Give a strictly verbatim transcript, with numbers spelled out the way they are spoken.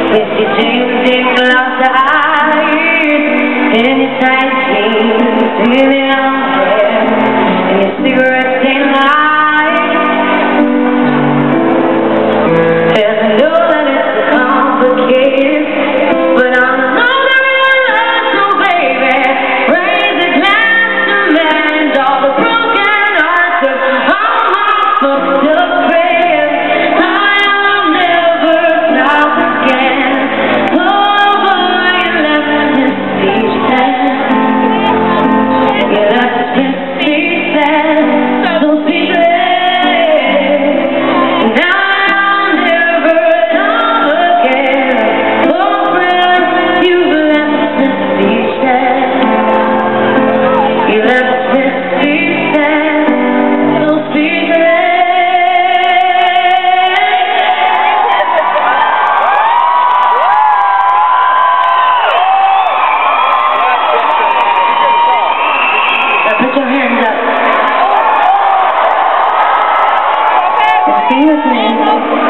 Whiskey Tuesday, lost the eyes, and your tight jeans, and your long hair, and your cigarette stained light. And I know that it's complicated, but I'm not a real love, so baby, raise a glass to mend all the broken hearts of all my fucked up prayers. I'll never stop again. Oh boy, you left me speechless. You left me speechless, so speechless. Now I'll never stop again. Oh friend, you left me speechless. You left me speechless, so speechless. Put your hands up. Sing with me.